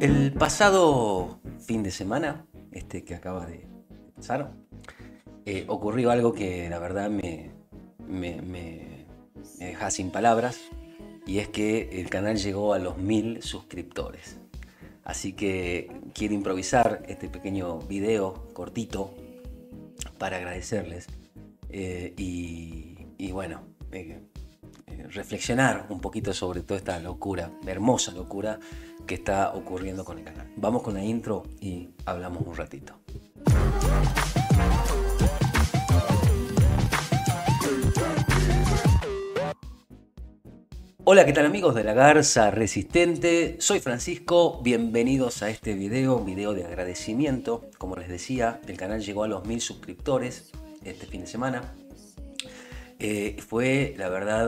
El pasado fin de semana, que acaba de pasar, ocurrió algo que la verdad me- me- me deja sin palabras, y es que el canal llegó a los 1000 suscriptores. Así que quiero improvisar este pequeño video cortito para agradecerles, y bueno, reflexionar un poquito sobre toda esta locura, hermosa locura que está ocurriendo con el canal. Vamos con la intro y hablamos un ratito. Hola, ¿qué tal amigos de la Garza Resistente? Soy Francisco, bienvenidos a este video, un video de agradecimiento. Como les decía, el canal llegó a los 1000 suscriptores este fin de semana. Fue la verdad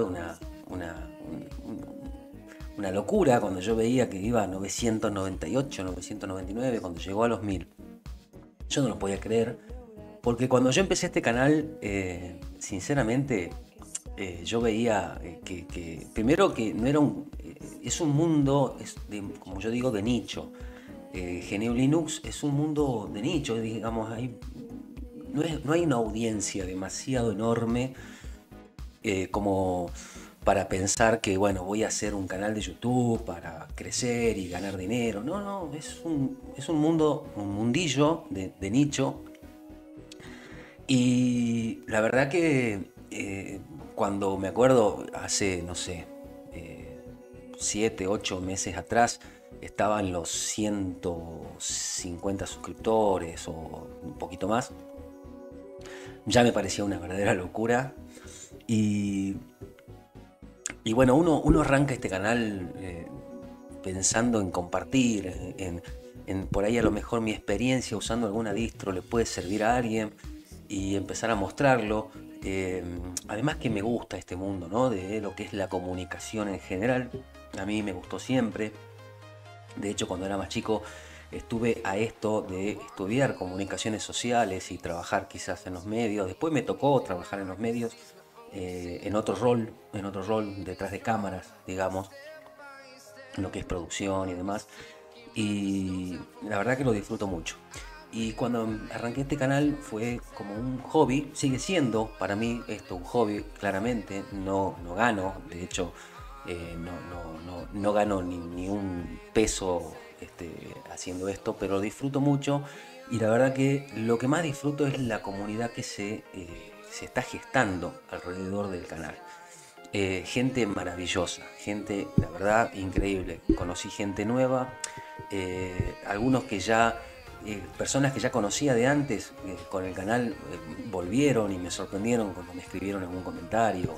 una locura cuando yo veía que iba a 998, 999, cuando llegó a los 1000. Yo no lo podía creer, porque cuando yo empecé este canal, sinceramente, yo veía primero que no era es un mundo, como yo digo, de nicho. GNU Linux es un mundo de nicho, digamos, no hay una audiencia demasiado enorme como para pensar que, bueno, voy a hacer un canal de YouTube para crecer y ganar dinero. No, no, es un mundo, un mundillo de nicho. Y la verdad que cuando me acuerdo hace, no sé, 7, 8 meses atrás, estaba en los 150 suscriptores o un poquito más, ya me parecía una verdadera locura. Y, y bueno, uno arranca este canal pensando en compartir, en por ahí a lo mejor mi experiencia usando alguna distro le puede servir a alguien y empezar a mostrarlo. Además que me gusta este mundo, ¿no? De lo que es la comunicación en general. A mí me gustó siempre. De hecho, cuando era más chico estuve a esto de estudiar comunicaciones sociales y trabajar quizás en los medios. Después me tocó trabajar en los medios en otro rol detrás de cámaras, digamos, lo que es producción y demás. Y la verdad que lo disfruto mucho. Y cuando arranqué este canal fue como un hobby, sigue siendo para mí esto un hobby, claramente, no gano, de hecho no gano ni un peso haciendo esto, pero lo disfruto mucho. Y la verdad que lo que más disfruto es la comunidad que se está gestando alrededor del canal. Gente maravillosa, gente, la verdad, increíble. Conocí gente nueva, algunos que ya, personas que ya conocía de antes con el canal, volvieron y me sorprendieron cuando me escribieron algún comentario.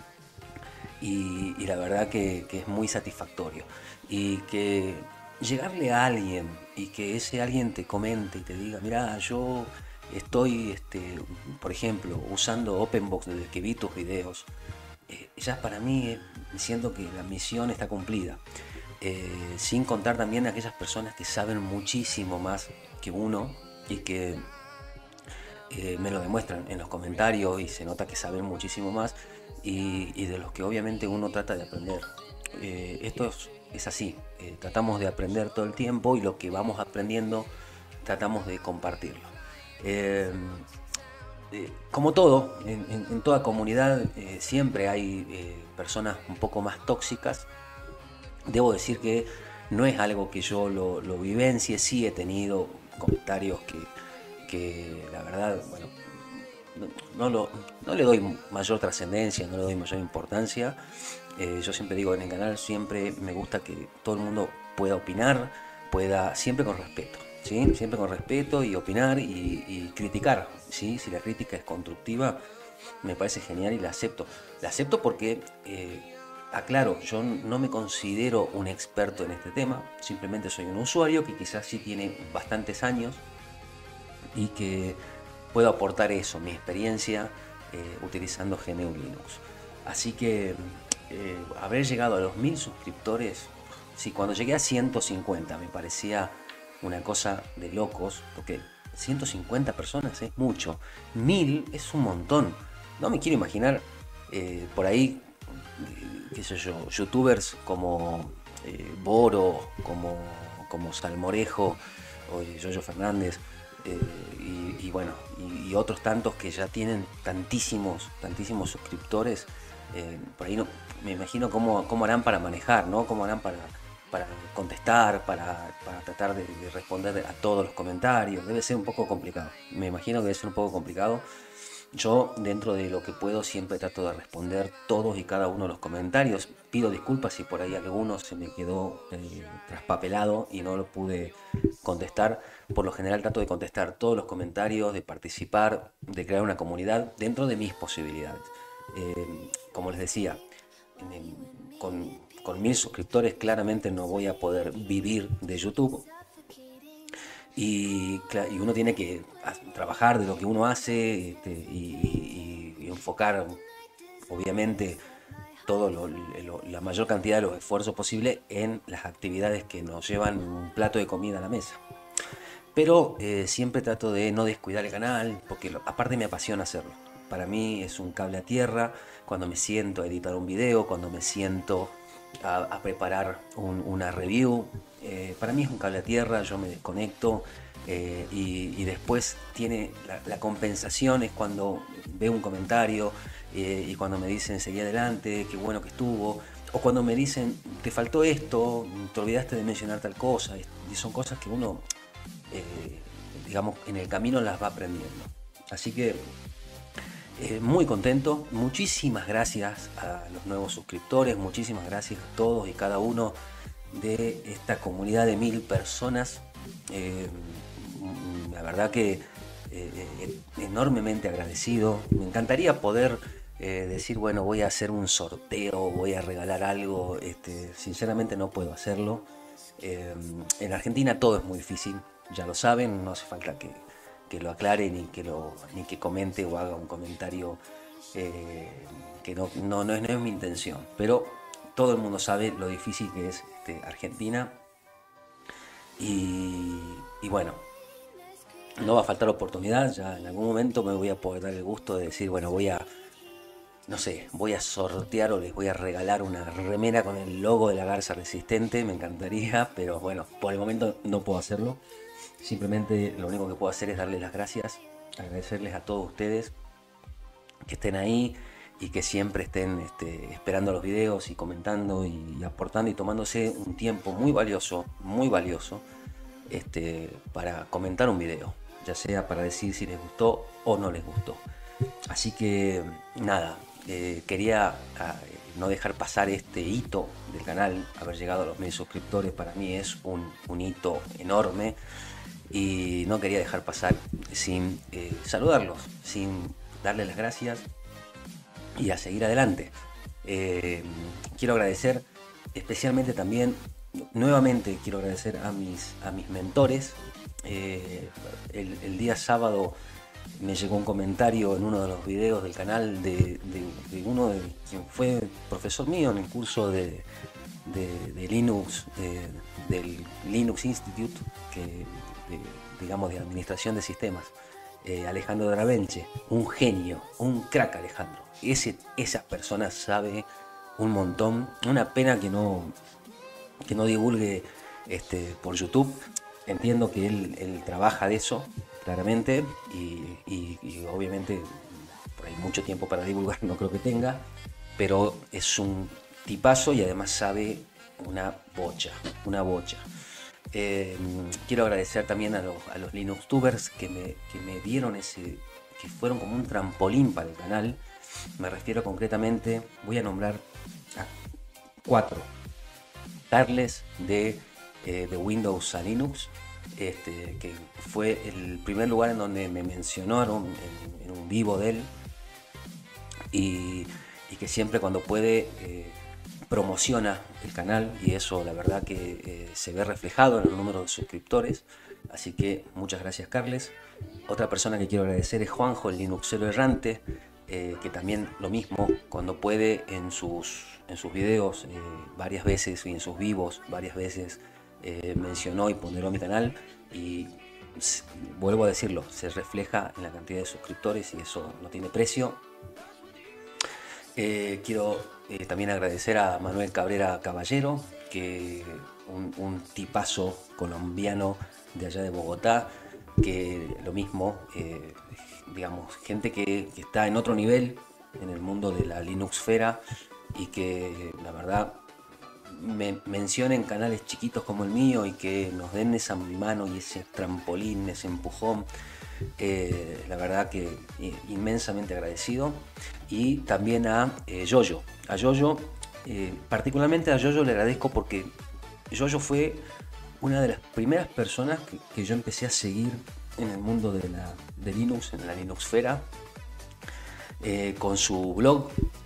Y la verdad que es muy satisfactorio. Y que llegarle a alguien y que ese alguien te comente y te diga, mira, yo estoy, por ejemplo, usando OpenBox desde que vi tus videos, ya para mí siento que la misión está cumplida. Sin contar también a aquellas personas que saben muchísimo más que uno y que me lo demuestran en los comentarios y se nota que saben muchísimo más y de los que obviamente uno trata de aprender. Esto es así, tratamos de aprender todo el tiempo y lo que vamos aprendiendo tratamos de compartirlo. Eh, Como todo, en toda comunidad siempre hay personas un poco más tóxicas. Debo decir que no es algo que yo lo vivencie, sí he tenido comentarios que la verdad, bueno, no, no lo- no le doy mayor trascendencia, no le doy mayor importancia. Yo siempre digo en el canal, siempre me gusta que todo el mundo pueda opinar, pueda, siempre con respeto, ¿sí? Siempre con respeto y opinar y criticar, ¿sí? Si la crítica es constructiva, me parece genial y la acepto. La acepto porque, aclaro, yo no me considero un experto en este tema, simplemente soy un usuario que quizás sí tiene bastantes años y que puedo aportar eso, mi experiencia utilizando GNU Linux. Así que haber llegado a los 1000 suscriptores, sí, cuando llegué a 150 me parecía una cosa de locos, porque 150 personas es mucho, 1000 es un montón. No me quiero imaginar por ahí, qué sé yo, youtubers como Boro, como como Salmorejo o Yoyo Fernández, bueno, y otros tantos que ya tienen tantísimos suscriptores. Por ahí no, me imagino cómo harán para manejar, ¿no? Cómo harán para contestar, para tratar de responder a todos los comentarios. Debe ser un poco complicado. Me imagino que debe ser un poco complicado. Yo, dentro de lo que puedo, siempre trato de responder todos y cada uno de los comentarios. Pido disculpas si por ahí alguno se me quedó traspapelado y no lo pude contestar. Por lo general trato de contestar todos los comentarios, de participar, de crear una comunidad dentro de mis posibilidades. Como les decía, con 1000 suscriptores claramente no voy a poder vivir de YouTube. Y uno tiene que trabajar de lo que uno hace, y enfocar, obviamente, la mayor cantidad de los esfuerzos posible en las actividades que nos llevan un plato de comida a la mesa. Pero siempre trato de no descuidar el canal, porque aparte me apasiona hacerlo. Para mí es un cable a tierra cuando me siento a editar un video, cuando me siento a preparar una review. Para mí es un cable a tierra, yo me desconecto, y después tiene la compensación es cuando veo un comentario, y cuando me dicen seguí adelante, qué bueno que estuvo, o cuando me dicen te faltó esto, te olvidaste de mencionar tal cosa, y son cosas que uno, digamos, en el camino las va aprendiendo. Así que muy contento, muchísimas gracias a los nuevos suscriptores, muchísimas gracias a todos y cada uno de esta comunidad de 1000 personas. La verdad que enormemente agradecido. Me encantaría poder decir, bueno, voy a hacer un sorteo, voy a regalar algo. Sinceramente no puedo hacerlo. En Argentina todo es muy difícil, ya lo saben, no hace falta que lo aclare ni que comente o haga un comentario, que no es mi intención, pero todo el mundo sabe lo difícil que es Argentina, y bueno, no va a faltar oportunidad. Ya en algún momento me voy a poder dar el gusto de decir, bueno, no sé, voy a sortear o les voy a regalar una remera con el logo de la Garza Resistente, me encantaría, pero bueno, por el momento no puedo hacerlo. Simplemente lo único que puedo hacer es darles las gracias, agradecerles a todos ustedes que estén ahí y que siempre estén esperando los videos y comentando y aportando y tomándose un tiempo muy valioso, para comentar un video, ya sea para decir si les gustó o no les gustó. Así que nada, quería no dejar pasar este hito del canal. Haber llegado a los 1000 suscriptores para mí es un hito enorme, y no quería dejar pasar sin saludarlos, sin darles las gracias y a seguir adelante. Quiero agradecer especialmente también, nuevamente quiero agradecer a mis mentores. El día sábado me llegó un comentario en uno de los videos del canal de uno de quien fue profesor mío en el curso de Linux, del Linux Institute, digamos, de administración de sistemas. Alejandro Dravenche, un genio, un crack Alejandro. Esa persona sabe un montón. Una pena que no divulgue por YouTube. Entiendo que él trabaja de eso, claramente, y obviamente por ahí mucho tiempo para divulgar no creo que tenga, pero es un tipazo y además sabe una bocha. Quiero agradecer también a los LinuxTubers que me dieron que fueron como un trampolín para el canal. Me refiero concretamente, voy a nombrar a 4. Darles de Windows a Linux, que fue el primer lugar en donde me mencionaron en un vivo de él, y que siempre cuando puede promociona el canal, y eso la verdad que se ve reflejado en el número de suscriptores. Así que muchas gracias, Carles. Otra persona que quiero agradecer es Juanjo, el Linuxero errante, que también lo mismo, cuando puede en sus videos varias veces, y en sus vivos varias veces, mencionó y ponderó mi canal, y vuelvo a decirlo, se refleja en la cantidad de suscriptores y eso no tiene precio. Quiero también agradecer a Manuel Cabrera Caballero, que un tipazo colombiano de allá de Bogotá, que lo mismo, digamos, gente que está en otro nivel en el mundo de la Linuxfera y que la verdad me mencionen canales chiquitos como el mío y que nos den esa mano y ese trampolín, ese empujón. La verdad que inmensamente agradecido. Y también a Yoyo. A Yoyo, particularmente a Yoyo le agradezco porque Yoyo fue una de las primeras personas que yo empecé a seguir en el mundo de Linux, en la Linuxfera, con su blog.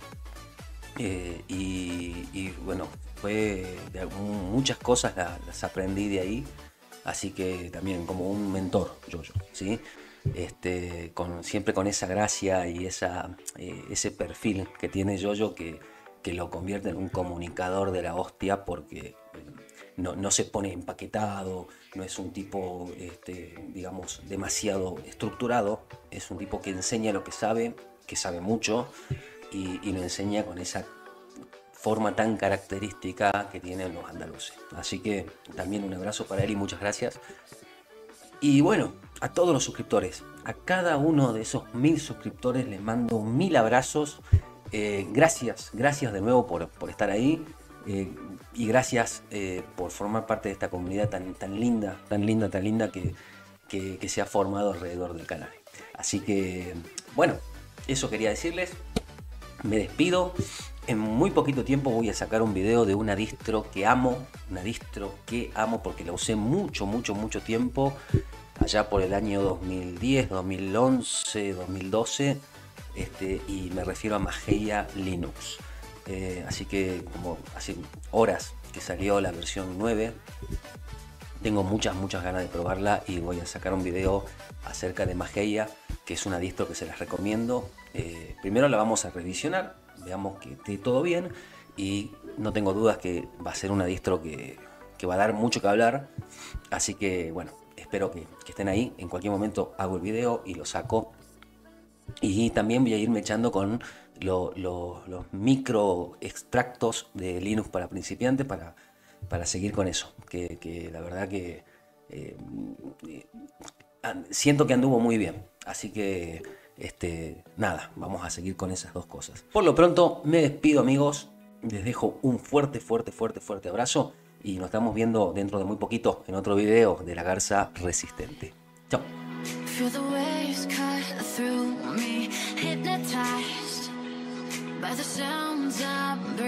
Y bueno, muchas cosas las aprendí de ahí, así que también como un mentor, Yoyo, ¿sí? Siempre con esa gracia y ese perfil que tiene Yoyo que lo convierte en un comunicador de la hostia porque no se pone empaquetado, no es un tipo, digamos, demasiado estructurado, es un tipo que enseña lo que sabe mucho y lo enseña con esa forma tan característica que tienen los andaluces. Así que también un abrazo para él y muchas gracias. Y bueno, a todos los suscriptores, a cada uno de esos 1000 suscriptores les mando 1000 abrazos. Gracias de nuevo por estar ahí. Y gracias por formar parte de esta comunidad tan linda que se ha formado alrededor del canal. Así que, bueno, eso quería decirles. Me despido. En muy poquito tiempo voy a sacar un video de una distro que amo. Una distro que amo porque la usé mucho tiempo. Allá por el año 2010, 2011, 2012. Y me refiero a Mageia Linux. Así que como hace horas que salió la versión 9. Tengo muchas ganas de probarla y voy a sacar un video acerca de Mageia, que es una distro que se las recomiendo. Primero la vamos a revisionar, veamos que esté todo bien y no tengo dudas que va a ser una distro que va a dar mucho que hablar. Así que bueno, espero que estén ahí. En cualquier momento hago el video y lo saco. Y también voy a irme echando con los micro extractos de Linux para principiantes para seguir con eso. Que la verdad que siento que anduvo muy bien. Así que nada, vamos a seguir con esas dos cosas. Por lo pronto me despido, amigos. Les dejo un fuerte abrazo. Y nos estamos viendo dentro de muy poquito en otro video de la Garza Resistente. Chao. Feel the waves cut through me, hypnotized by the sounds I'm